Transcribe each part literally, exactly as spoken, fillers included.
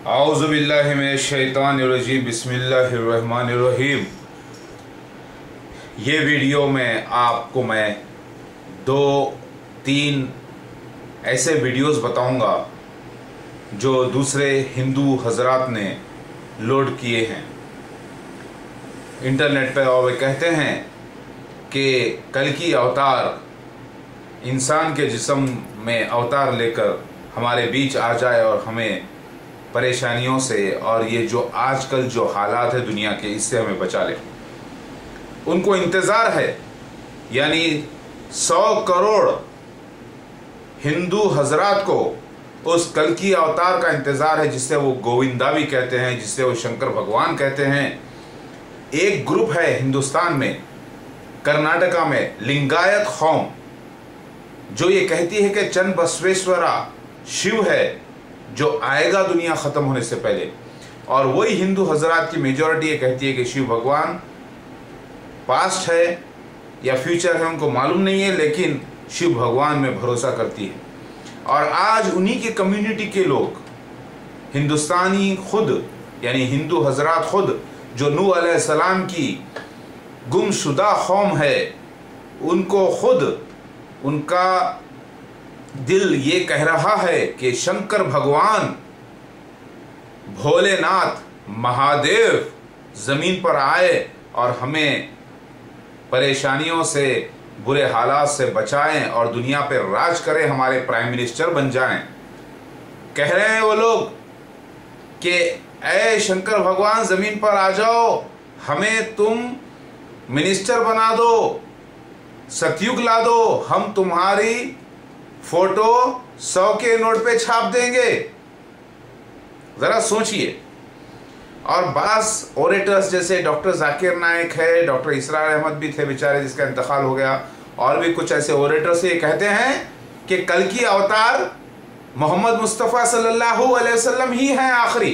औज़ुबिल्लाहि मिनश्शैतानिर्रजीम बिस्मिल्लाहिर्रहमानिर्रहीम। ये वीडियो में आपको मैं दो तीन ऐसे वीडियोस बताऊंगा जो दूसरे हिंदू हजरात ने लोड किए हैं इंटरनेट पे, और वे कहते हैं कि कल्कि अवतार इंसान के जिस्म में अवतार लेकर हमारे बीच आ जाए और हमें परेशानियों से और ये जो आजकल जो हालात है दुनिया के, इससे हमें बचा ले। उनको इंतज़ार है, यानी सौ करोड़ हिंदू हजरात को उस कल्कि अवतार का इंतज़ार है, जिससे वो गोविंदा भी कहते हैं, जिससे वो शंकर भगवान कहते हैं। एक ग्रुप है हिंदुस्तान में, कर्नाटका में, लिंगायत कौम, जो ये कहती है कि चन्न बसवेश्वरा शिव है जो आएगा दुनिया ख़त्म होने से पहले। और वही हिंदू हजरात की मेजॉरिटी ये कहती है कि शिव भगवान पास्ट है या फ्यूचर है, उनको मालूम नहीं है, लेकिन शिव भगवान में भरोसा करती है। और आज उन्हीं के कम्युनिटी के लोग, हिंदुस्तानी खुद यानी हिंदू हजरात खुद, जो नूह अलैहिस्सलाम की गुमशुदा कौम है, उनको खुद उनका दिल ये कह रहा है कि शंकर भगवान, भोलेनाथ, महादेव जमीन पर आए और हमें परेशानियों से, बुरे हालात से बचाएं और दुनिया पे राज करें, हमारे प्राइम मिनिस्टर बन जाएं। कह रहे हैं वो लोग कि ऐ शंकर भगवान जमीन पर आ जाओ, हमें तुम मिनिस्टर बना दो, सतयुग ला दो, हम तुम्हारी फोटो सौ के नोट पे छाप देंगे। जरा सोचिए। और बास ओरेटर्स जैसे डॉक्टर जाकिर नाइक है, डॉक्टर इसरार अहमद भी थे बेचारे, जिसका इंतकाल हो गया, और भी कुछ ऐसे ओरेटर्स ये कहते हैं कि कल्कि अवतार मोहम्मद मुस्तफ़ा सल्लल्लाहु अलैहि वसल्लम ही है आखिरी।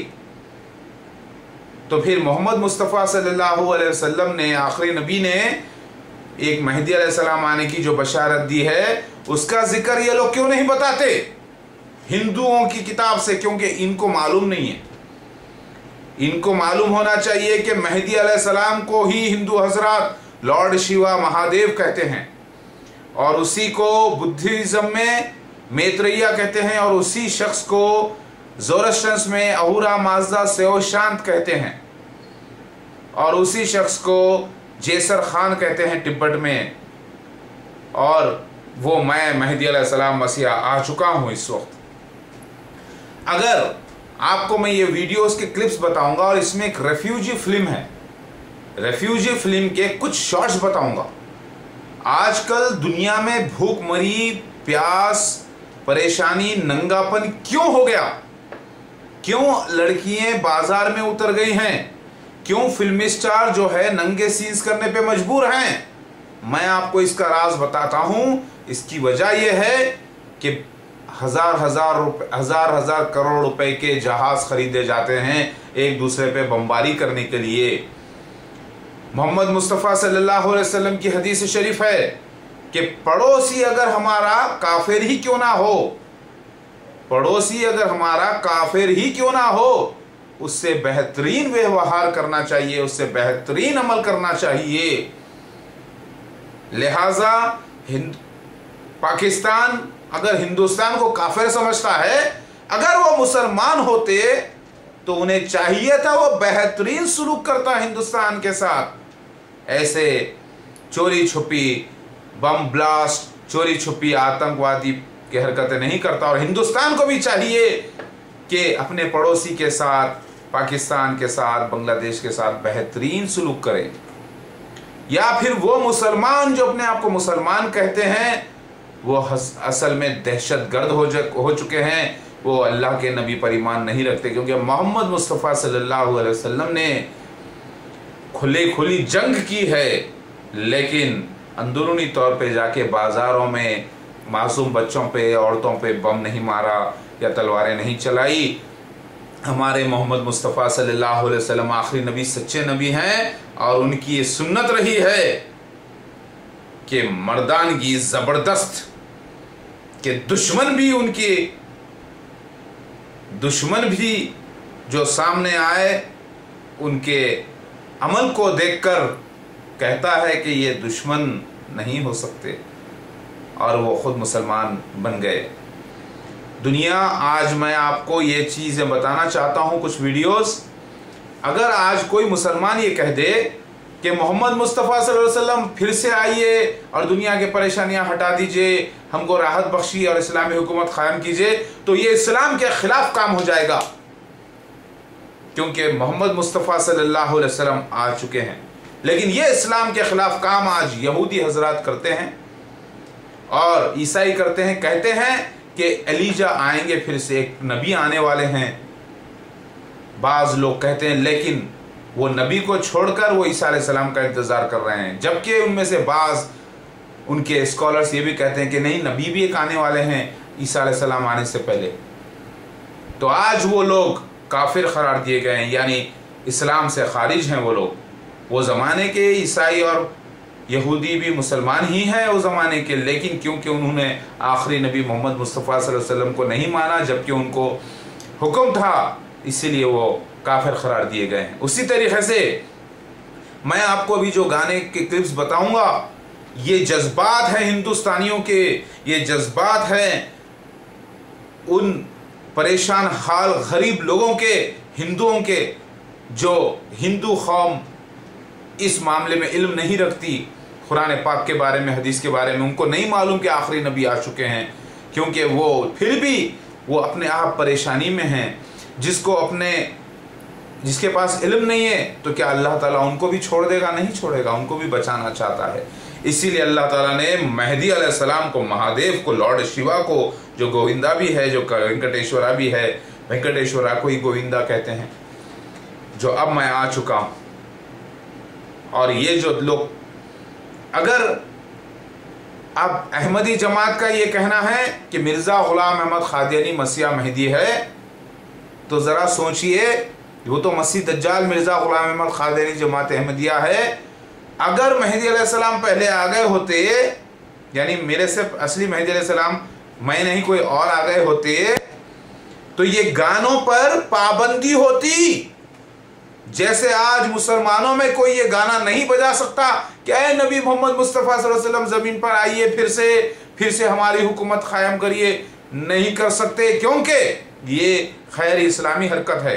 तो फिर मोहम्मद मुस्तफ़ा सल्लल्लाहु अलैहि वसल्लम ने, आखिरी नबी ने, एक मेहदी अलैहिस्सलाम आने की जो बशारत दी है, उसका जिक्र ये लोग क्यों नहीं बताते हिंदुओं की किताब से? क्योंकि इनको मालूम नहीं है। इनको मालूम होना चाहिए कि मेहदी अलैहिस्सलाम को ही हिंदू हजरात लॉर्ड शिवा, महादेव कहते हैं, और उसी को बुद्धिज्म में मैत्रेय कहते हैं, और उसी शख्स को ज़ोरस्ट्रियंस में अहूरा माजदा सेओ शांत कहते हैं, और उसी शख्स को जेसर खान कहते हैं तिब्बत में। और वो मैं मेहदी अलैहिस्सलाम मसीहा आ चुका हूं इस वक्त। अगर आपको मैं ये वीडियोस के क्लिप्स बताऊंगा, और इसमें एक रेफ्यूजी फिल्म है, रेफ्यूजी फिल्म के कुछ शॉट्स बताऊंगा। आजकल दुनिया में भूखमरी, प्यास, परेशानी, नंगापन क्यों हो गया? क्यों लड़कियां बाजार में उतर गई हैं? क्यों फिल्मी स्टार जो है नंगे सीन्स करने पे मजबूर हैं? मैं आपको इसका राज बताता हूं। इसकी वजह यह है कि हजार हजार रुपए हजार हजार करोड़ रुपए के जहाज खरीदे जाते हैं एक दूसरे पे बमबारी करने के लिए। मोहम्मद मुस्तफ़ा सल्लल्लाहु अलैहि वसल्लम की हदीस शरीफ है कि पड़ोसी अगर हमारा काफिर ही क्यों ना हो, पड़ोसी अगर हमारा काफिर ही क्यों ना हो, उससे बेहतरीन व्यवहार करना चाहिए, उससे बेहतरीन अमल करना चाहिए। लिहाजा हिंद पाकिस्तान अगर हिंदुस्तान को काफिर समझता है, अगर वो मुसलमान होते तो उन्हें चाहिए था वो बेहतरीन सलूक करता हिंदुस्तान के साथ। ऐसे चोरी छुपी बम ब्लास्ट, चोरी छुपी आतंकवादी की हरकतें नहीं करता। और हिंदुस्तान को भी चाहिए कि अपने पड़ोसी के साथ, पाकिस्तान के साथ, बांग्लादेश के साथ बेहतरीन सलूक करें। या फिर वो मुसलमान जो अपने आप को मुसलमान कहते हैं, वो असल में दहशतगर्द हो हो चुके हैं, वो अल्लाह के नबी पर ईमान नहीं रखते। क्योंकि मोहम्मद मुस्तफ़ा सल्लल्लाहु अलैहि वसल्लम ने खुली खुली जंग की है, लेकिन अंदरूनी तौर पे जाके बाज़ारों में मासूम बच्चों पे, औरतों पे बम नहीं मारा या तलवारें नहीं चलाई। हमारे मोहम्मद मुस्तफ़ा सल्लल्लाहु अलैहि वसल्लम आखिरी नबी, सच्चे नबी हैं, और उनकी ये सुन्नत रही है कि मर्दानगी ज़बरदस्त, कि दुश्मन भी उनके दुश्मन भी जो सामने आए उनके अमल को देखकर कहता है कि ये दुश्मन नहीं हो सकते, और वो खुद मुसलमान बन गए। दुनिया, आज मैं आपको ये चीज़ें बताना चाहता हूँ, कुछ वीडियोस। अगर आज कोई मुसलमान ये कह दे कि मोहम्मद मुस्तफ़ा सल्लल्लाहु अलैहि वसल्लम फिर से आइए और दुनिया की परेशानियां हटा दीजिए, हमको राहत बख्शी और इस्लामी हुकूमत कायम कीजिए, तो ये इस्लाम के खिलाफ काम हो जाएगा, क्योंकि मोहम्मद मुस्तफ़ा सल्लल्लाहु अलैहि वसल्लम आ चुके हैं। लेकिन ये इस्लाम के खिलाफ काम आज यहूदी हजरात करते हैं और ईसाई करते हैं। कहते हैं कि एलीजा आएंगे, फिर से एक नबी आने वाले हैं। बाज़ लोग कहते हैं, लेकिन वो नबी को छोड़कर वो ईसा अलैहिस्सलाम का इंतज़ार कर रहे हैं, जबकि उनमें से बाज़ उनके स्कॉलर्स ये भी कहते हैं कि नहीं, नबी भी एक आने वाले हैं ईसा अलैहिस्सलाम आने से पहले। तो आज वो लोग काफिर करार दिए गए हैं, यानी इस्लाम से खारिज हैं वो लोग। वो ज़माने के ईसाई और यहूदी भी मुसलमान ही हैं उस ज़माने के, लेकिन क्योंकि उन्होंने आखिरी नबी मोहम्मद मुस्तफ़ा सल्लल्लाहु अलैहि वसल्लम को नहीं माना, जबकि उनको हुक्म था, इसीलिए वो काफिर करार दिए गए हैं। उसी तरीके से मैं आपको अभी जो गाने के क्लिप्स बताऊंगा, ये जज्बात हैं हिंदुस्तानियों के, ये जज्बात हैं उन परेशान हाल गरीब लोगों के, हिंदुओं के, जो हिंदू कौम इस मामले में इल्म नहीं रखती, कुरान पाक के बारे में, हदीस के बारे में उनको नहीं मालूम कि आखिरी नबी आ चुके हैं, क्योंकि वो फिर भी वो अपने आप परेशानी में हैं। जिसको अपने जिसके पास इल्म नहीं है, तो क्या अल्लाह ताला उनको भी छोड़ देगा? नहीं छोड़ेगा, उनको भी बचाना चाहता है। इसीलिए अल्लाह ताला ने मेहदी अलैहिस्सलाम को, महादेव को, लॉर्ड शिवा को, जो गोविंदा भी है, जो वेंकटेश्वरा भी है, वेंकटेश्वरा को ही गोविंदा कहते हैं, जो अब मैं आ चुका हूं। और ये जो लोग, अगर अब अहमदी जमात का ये कहना है कि मिर्ज़ा गुलाम अहमद कादियानी मसीहा मेहदी है, तो ज़रा सोचिए, वो तो मसीह दज्जाल मिर्ज़ा गुलाम अहमद कादियानी जमात अहमदिया है। अगर मेहदी अलैहिस्सलाम पहले आ गए होते, यानी मेरे से असली मेहदी अलैहिस्सलाम मैं नहीं कोई और आ गए होते, तो ये गानों पर पाबंदी होती। जैसे आज मुसलमानों में कोई ये गाना नहीं बजा सकता कि ऐ नबी मोहम्मद मुस्तफ़ा सल्लल्लाहु अलैहि वसल्लम ज़मीन पर आइए, फिर से फिर से हमारी हुकूमत कायम करिए, नहीं कर सकते, क्योंकि ये खैर इस्लामी हरकत है।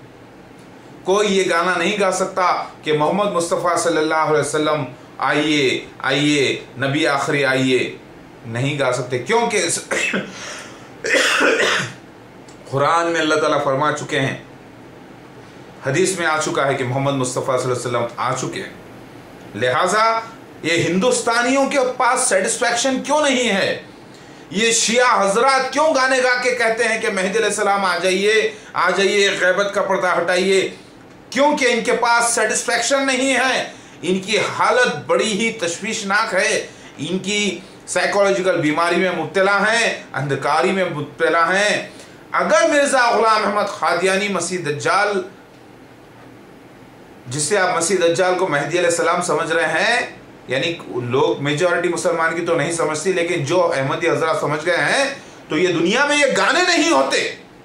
कोई ये गाना नहीं गा सकता कि मोहम्मद मुस्तफ़ा सल्लल्लाहु अलैहि वसल्लम आइए आइए, नबी आखिरी आइए, नहीं गा सकते, क्योंकि कुरान में अल्लाह ताला फरमा चुके हैं, हदीस में आ चुका है कि मोहम्मद मुस्तफ़ा सल्लल्लाहु अलैहि वसल्लम आ चुके हैं। लिहाजा ये हिंदुस्तानियों के पास सेटिस्फैक्शन क्यों नहीं है? ये शिया हजरात क्यों गाने गा के कहते हैं कि मेहदी अलैहिस्सलाम आ जाइए, आ जाइए, गैबत का पर्दा हटाइए? क्योंकि इनके पास सेटिस्फैक्शन नहीं है। इनकी हालत बड़ी ही तशवीशनाक है, इनकी साइकोलॉजिकल बीमारी में मुब्तला हैं, अंधकारी में मुब्तला हैं। अगर मिर्ज़ा गुलाम अहमद कादियानी मसीह दज्जाल, जिससे आप मसीह दज्जाल को मेहदी अलैहिस्सलाम समझ रहे हैं, यानी लोग मेजॉरिटी मुसलमान की तो नहीं समझती, लेकिन जो अहमदी हजरात समझ गए हैं, तो ये दुनिया में ये गाने नहीं होते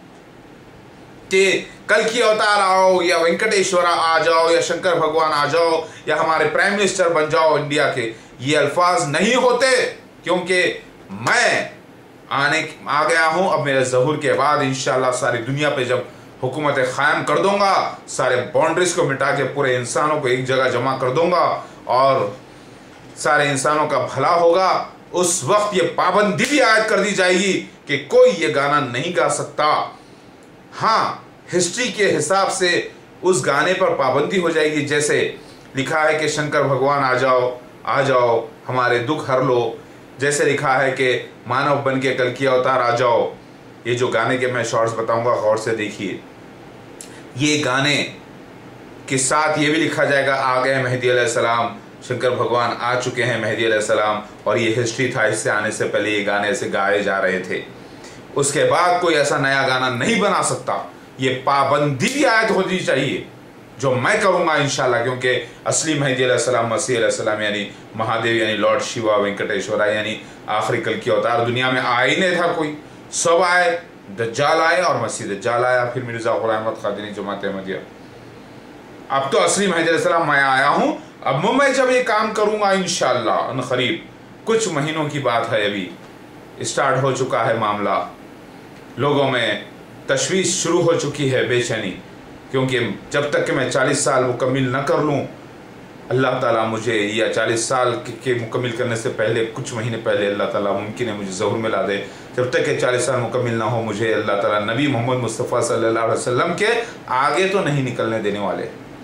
कि कल की अवतार आओ, या वेंकटेश्वरा आ जाओ, या शंकर भगवान आ जाओ, या हमारे प्राइम मिनिस्टर बन जाओ इंडिया के। ये अल्फाज नहीं होते, क्योंकि मैं आने आ गया हूं। अब मेरे ज़हूर के बाद इंशाल्लाह सारी दुनिया पे जब हुकूमत कायम कर दूंगा, सारे बाउंड्रीज को मिटा के पूरे इंसानों को एक जगह जमा कर दूंगा और सारे इंसानों का भला होगा। उस वक्त ये पाबंदी भी आयद कर दी जाएगी कि कोई ये गाना नहीं गा सकता। हाँ, हिस्ट्री के हिसाब से उस गाने पर पाबंदी हो जाएगी। जैसे लिखा है कि शंकर भगवान आ जाओ, आ जाओ, हमारे दुख हर लो। जैसे लिखा है कि मानव बन के कल की अवतार आ जाओ। ये जो गाने के मैं शॉर्ट्स बताऊंगा, गौर से देखिए। ये गाने के साथ ये भी लिखा जाएगा, आ गए मेहदी अलैहिस्सलाम, शंकर भगवान आ चुके हैं मेहदी अलैहिस्सलाम। और ये हिस्ट्री था, इससे आने से पहले ये गाने ऐसे गाए जा रहे थे। उसके बाद कोई ऐसा नया गाना नहीं बना सकता। ये पाबंदी भी आयत होनी चाहिए, जो मैं करूंगा इंशाल्लाह, क्योंकि असली मेहदी अलैहिस्सलाम, मसीह अलैहिस्सलाम, यानी महादेव, यानी लॉर्ड शिवा, वेंकटेश्वरा, यानी आखिरी कल की अवतार दुनिया में आ ही नहीं था कोई। सब आए, दज्जाल आए और मसीह दज्जाल आया, फिर मिर्ज़ा ग़ुलाम अहमद क़ादियानी जमात अहमदिया। अब तो असली महदी अलैहिस्सलाम मैं आया हूँ। अब मैं जब ये काम करूँगा इंशाअल्लाह अनक़रीब, कुछ महीनों की बात है, अभी स्टार्ट हो चुका है मामला, लोगों में तशवीश शुरू हो चुकी है, बेचैनी, क्योंकि जब तक कि मैं चालीस साल मुकम्मिल न कर लूँ, अल्लाह ताला मुझे, या चालीस साल के, के मुकम्मिल करने से पहले कुछ महीने पहले अल्लाह ताला मुमकिन है मुझे ज़हूर में ला दे। जब तक कि चालीस साल मुकम्मिल ना हो, मुझे अल्लाह ताला नबी मोहम्मद मुस्तफ़ा सल्लल्लाहु अलैहि वसल्लम के आगे तो नहीं निकलने देने वाले।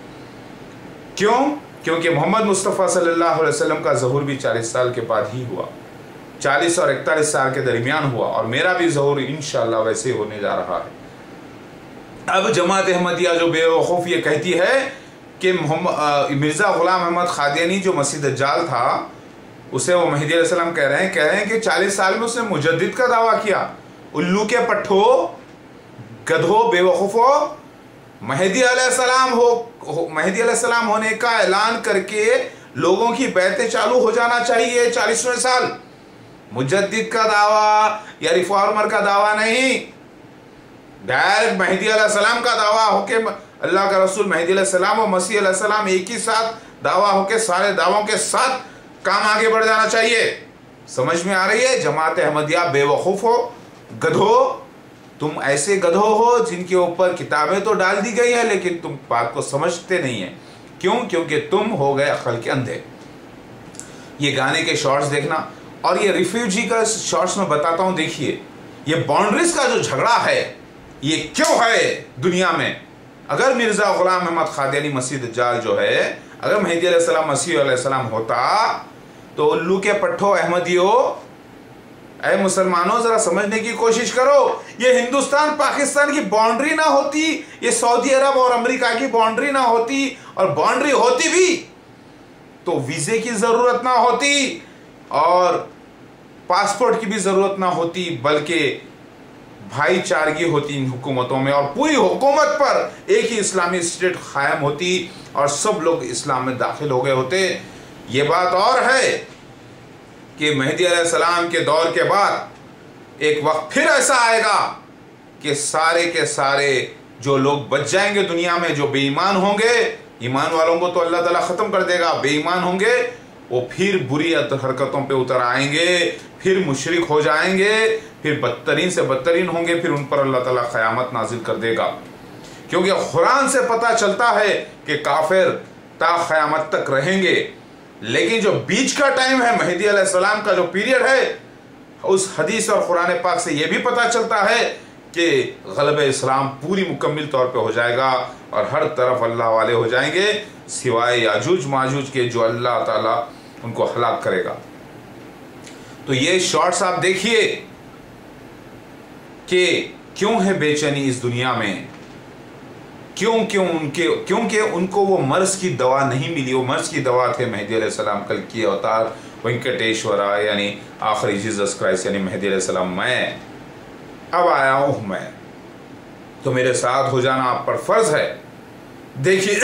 क्यों? क्योंकि मोहम्मद मुस्तफ़ा सल्लल्लाहु अलैहि वसल्लम का ज़हूर भी चालीस साल के बाद ही हुआ, चालीस और इकतालीस साल के दरमियान हुआ, और मेरा भी ज़हूर इंशाअल्लाह वैसे ही होने जा रहा है। अब जमात अहमदिया जो बेवकूफ़ ये कहती है कि मिर्ज़ा ग़ुलाम अहमद क़ादियानी जो मसीह दज्जाल था, उसे वो महदी अलैहिस्सलाम कह रहे हैं कह रहे हैं कि चालीस साल में उसने मुजद्दिद का दावा किया। उल्लू के पट्ठो, गधो, बेवकूफ़ो, महदी अलैहिस्सलाम हो, हो महदी अलैहिस्सलाम होने का ऐलान करके लोगों की बैतें चालू हो जाना चाहिए चालीसवें साल। मुजद्दिद का दावा या रिफॉर्मर का दावा नहीं, डायरेक्ट महदी अलैहिस्सलाम का दावा होके अल्लाह का रसूल महदी अलैहिस्सलाम और मसीह अलैहिस्सलाम एक ही साथ दावा होके सारे दावों के साथ काम आगे बढ़ जाना चाहिए। समझ में आ रही है? जमात अहमदिया बेवकूफ़ हो, गधो, तुम ऐसे गधो हो जिनके ऊपर किताबें तो डाल दी गई है, लेकिन तुम बात को समझते नहीं है। क्यों? क्योंकि तुम हो गए अक्ल के अंधे। ये गाने के शॉर्ट्स देखना, और ये रिफ्यूजी का शॉर्ट्स में बताता हूँ। देखिए ये बाउंड्रीज का जो झगड़ा है ये क्यों है दुनिया में। अगर मिर्ज़ा ग़ुलाम अहमद क़ादियानी मसीह दज्जाल जो है, अगर महदी अलैहिस्सलाम मसीह अलैहिस्सलाम होता, तो उल्लू के पट्ठो अहमदियों, ऐ मुसलमानों जरा समझने की कोशिश करो। ये हिंदुस्तान पाकिस्तान की बाउंड्री ना होती, ये सऊदी अरब और अमेरिका की बाउंड्री ना होती, और बाउंड्री होती भी तो वीज़े की ज़रूरत ना होती और पासपोर्ट की भी ज़रूरत ना होती, बल्कि भाईचारगी होती इन हुकूमतों में, और पूरी हुकूमत पर एक ही इस्लामी स्टेट कायम होती और सब लोग इस्लाम में दाखिल हो गए होते। ये बात और है कि महदी अलैहिस्सलाम के दौर के बाद एक वक्त फिर ऐसा आएगा कि सारे के सारे जो लोग बच जाएंगे दुनिया में, जो बेईमान होंगे, ईमान वालों को तो अल्लाह ताला ख़त्म कर देगा, बेईमान होंगे वो फिर बुरी हरकतों पे उतर आएंगे, फिर मुशरिक हो जाएंगे, फिर बदतरीन से बदतरीन होंगे, फिर उन पर अल्लाह ताला क़यामत नाजिल कर देगा। क्योंकि कुरान से पता चलता है कि काफिर ता क़यामत तक रहेंगे, लेकिन जो बीच का टाइम है महदी अलैहिस्सलाम का जो पीरियड है, उस हदीस और कुरान पाक से ये भी पता चलता है कि ग़लबे इस्लाम पूरी मुकम्मिल तौर पे हो जाएगा और हर तरफ अल्लाह वाले हो जाएंगे, सिवाय याजूज माजूज के जो अल्लाह ताला उनको हलाक करेगा। तो ये शॉर्ट्स आप देखिए कि क्यों है बेचैनी इस दुनिया में, क्यों क्यों उनके क्योंकि उनको वो मर्ज की दवा नहीं मिली। वो मर्ज की दवा थे महदी अलैहिस्सलाम, कल की अवतार वेंकटेश्वरा, यानी आखिरी जीसस क्राइस्ट, यानी महदी अलैहिस्सलाम। मैं अब आया हूँ, मैं तो मेरे साथ हो जाना आप पर फर्ज है। देखिए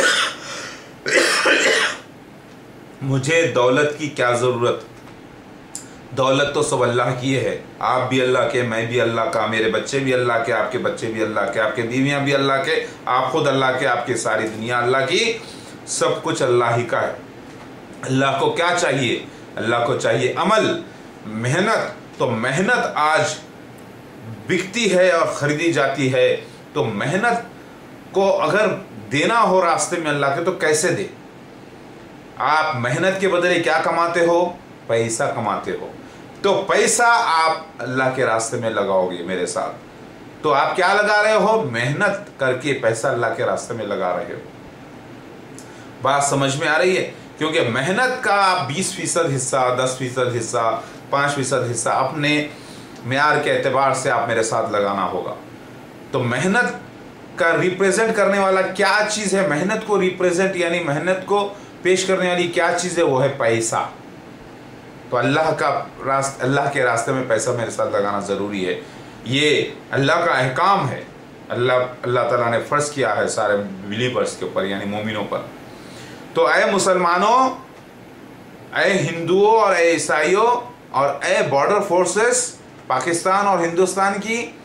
मुझे दौलत की क्या ज़रूरत, दौलत तो सब अल्लाह की है। आप भी अल्लाह के, मैं भी अल्लाह का, मेरे बच्चे भी अल्लाह के, आपके बच्चे भी अल्लाह के, आपके बीवियां भी अल्लाह के, आप खुद अल्लाह के, आपकी सारी दुनिया अल्लाह की, सब कुछ अल्लाह ही का है। अल्लाह को क्या चाहिए? अल्लाह को चाहिए अमल, मेहनत। तो मेहनत आज बिकती है और ख़रीदी जाती है। तो मेहनत को अगर देना हो रास्ते में अल्लाह के, तो कैसे दे? आप मेहनत के बदले क्या कमाते हो? पैसा कमाते हो। तो पैसा आप अल्लाह के रास्ते में लगाओगे मेरे साथ, तो आप क्या लगा रहे हो? मेहनत करके पैसा अल्लाह के रास्ते में लगा रहे हो। बात समझ में आ रही है? क्योंकि मेहनत का आप बीस फीसद हिस्सा, दस फीसद हिस्सा, पाँच फीसद हिस्सा अपने मेयार के एतबार से आप मेरे साथ लगाना होगा। तो मेहनत का रिप्रेजेंट करने वाला क्या चीज़ है? मेहनत को रिप्रेजेंट यानी मेहनत को पेश करने वाली क्या चीज़ है? वो है पैसा। तो अल्लाह का रास्ते, अल्लाह के रास्ते में पैसा मेरे साथ लगाना ज़रूरी है। ये अल्लाह का अहकाम है, अल्लाह अल्लाह ताला ने फ़र्ज़ किया है सारे बिलीवर्स के ऊपर, यानी मोमिनों पर। तो ऐ मुसलमानों, ऐ हिंदुओं और ऐ ईसाइयों और ऐ बॉर्डर फोर्सेस पाकिस्तान और हिंदुस्तान की,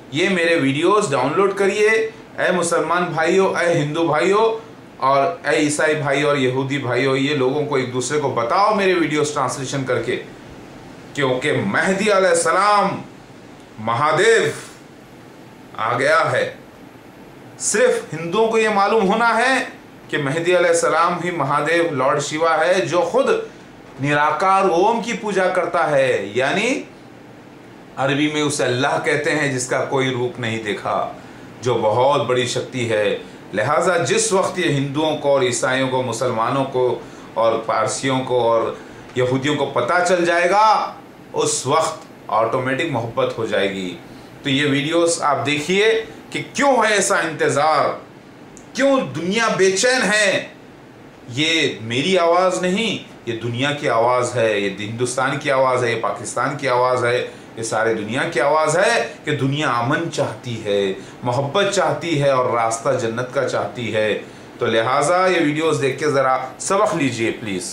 ये मेरे वीडियोस डाउनलोड करिए। ऐ मुसलमान भाइयों, ऐ हिंदू भाइयों और ऐ ईसाई भाई और यहूदी भाइयों, ये लोगों को एक दूसरे को बताओ मेरे वीडियोस ट्रांसलेशन करके, क्योंकि मेहदी अलैहिस्सलाम महादेव आ गया है। सिर्फ हिंदुओं को ये मालूम होना है कि मेहदी अलैहिस्सलाम ही महादेव लॉर्ड शिवा है, जो खुद निराकार ओम की पूजा करता है, यानी अरबी में उसे अल्लाह कहते हैं, जिसका कोई रूप नहीं देखा, जो बहुत बड़ी शक्ति है। लिहाजा जिस वक्त ये हिंदुओं को और ईसाइयों को, मुसलमानों को और पारसियों को और यहूदियों को पता चल जाएगा, उस वक्त ऑटोमेटिक मोहब्बत हो जाएगी। तो ये वीडियोस आप देखिए कि क्यों है ऐसा इंतज़ार, क्यों दुनिया बेचैन है। ये मेरी आवाज़ नहीं, ये दुनिया की आवाज़ है, ये हिंदुस्तान की आवाज़ है, ये पाकिस्तान की आवाज़ है, ये सारे दुनिया की आवाज़ है कि दुनिया अमन चाहती है, मोहब्बत चाहती है और रास्ता जन्नत का चाहती है। तो लिहाजा ये वीडियोस देख के ज़रा सबक लीजिए प्लीज़।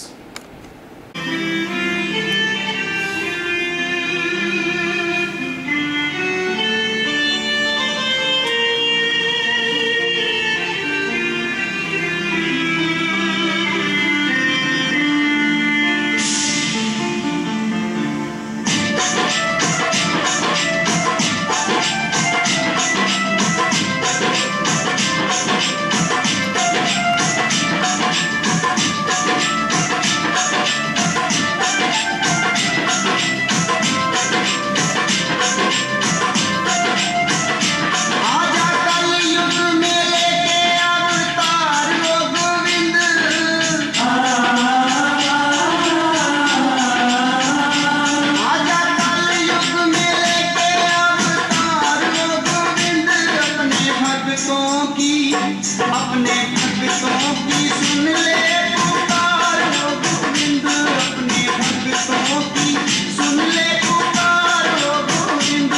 अपने भक्तों की सुन ले पुकार, ओ गोविंद अपने भक्तों की सुन ले पुकार, ओ गोविंद।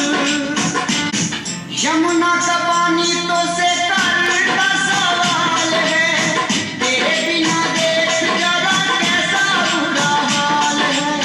यमुना का पानी तो से कर का सवाल है, तेरे बिना देख जरा कैसा बुरा हाल है।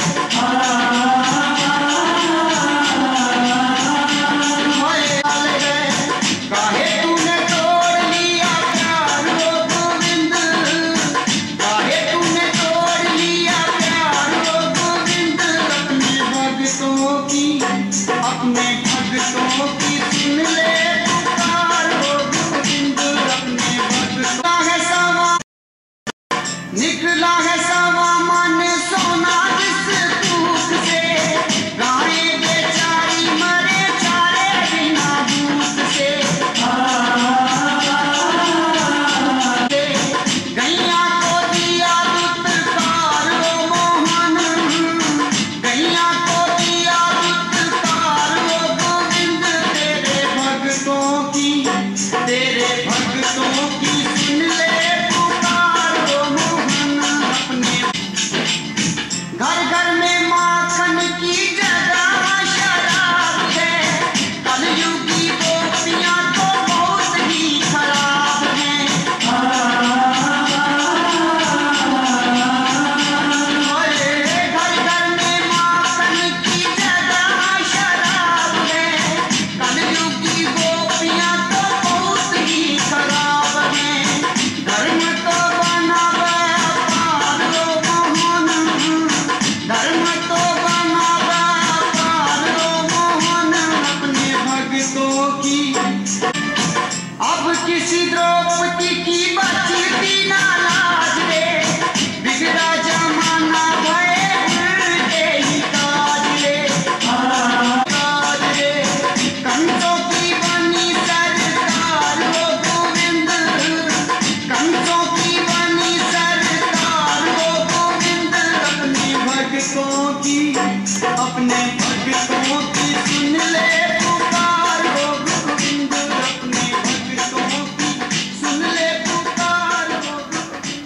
काहे तूने तोड़ लिया प्यार, ओ गोविंद, काहे तूने तोड़ लिया प्यार, ओ गोविंद। अपने भक्तों की अपने भक्तों की सुन ले पुकार, ओ गोविंद अपने भक्तों है सवा निकला है सवा मन सोना जिस दूध से, गाय बेचारी मरे चारे बिना दूध से। गैया को दिया दुत्कार, ओ मोहन, गैया को दिया दुत्कार, ओ गोविंद। तेरे भक्तों की तेरे भक्तों की सुन ले पुकार, ओ मोहन अपने। घर घर में माखन की जगह शराब है, कलयुगी गोपियां तो बहुत ही खराब हैं। घर घर में माखन की जगह शराब है, कलयुगी गोपियां तो बहुत ही खराब हैं। धर्म तो बना व्यापार, ओ मोहन, धर्म तो बना व्यापार, ओ मोहन अपने भक्तों की। अब किसी द्रौपदी की बचती ना लाज रे, बिगड़ा जमाना भये उल्टे ही ताज रे, ताज रे। कंसों की बनी सरकार, ओ गोविंद, कंसों की बनी सरकार, ओ गोविंद। अपने भक्तों की अपने भक्तों की सुन ले पुकार, ओ गोविंद अपने भक्तों की सुन ले पुकार, ओ गोविंद।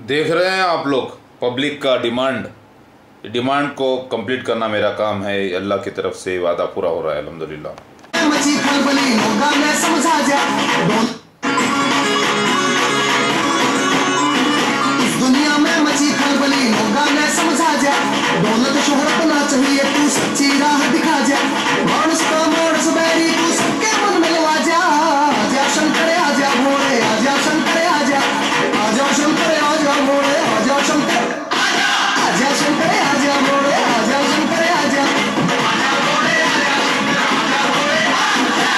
देख रहे हैं आप लोग पब्लिक का डिमांड, डिमांड को कंप्लीट करना मेरा काम है। अल्लाह की तरफ से वादा पूरा हो रहा है अल्हम्दुलिल्लाह। मची खलबली होगा मैं समझा जा, इस दुनिया में मची खलबली होगा मैं समझा जा, दौलत शोहरत ना चाहिए तू सच्ची राह दिखा जा, मानस का मानस बैरी तू सबके मन में लवा जा, आजा शंकर आजा भोले आजा शंकर आजा, आजा शंकर आजा भोले आजा शंकर आजा, आजा शंकर आजा भोले आजा शंकर आजा, आजा भोले आजा शंकर आजा भोले आजा।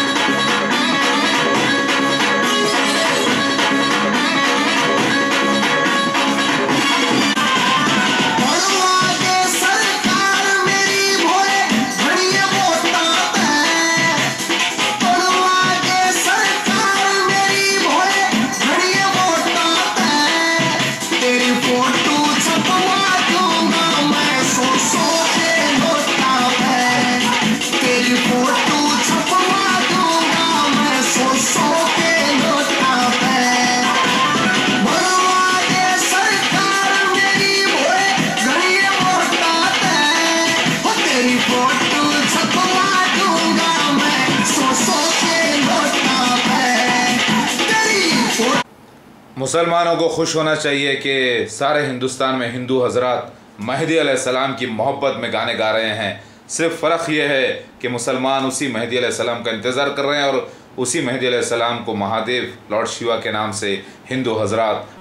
बनवा के सरकार मेरी भोले घड़िया वोटा पे, बनवा के सरकार मेरी भोले घड़िया वोटा पे, तेरी फोटो छपवा दूंगा मैं सौ सौ के नोटा पे, तेरी फोटो छपवा दूंगा मैं सौ सौ के नोटा पे, बनवा के सरकार मेरी भोले घड़िया वोटा पे, हो तेरी फोटो छपवा दूंगा मैं सौ सौ के नोटा पे, तेरी फोटो। मुसलमानों को खुश होना चाहिए कि सारे हिंदुस्तान में हिंदू हजरात महदी अलैहिस्सलाम की मोहब्बत में गाने गा रहे हैं। सिर्फ फ़र्क यह है कि मुसलमान उसी महदी अलैहिस्सलाम का इंतज़ार कर रहे हैं और उसी महदी अलैहिस्सलाम को महादेव लॉर्ड शिवा के नाम से हिंदू हजरात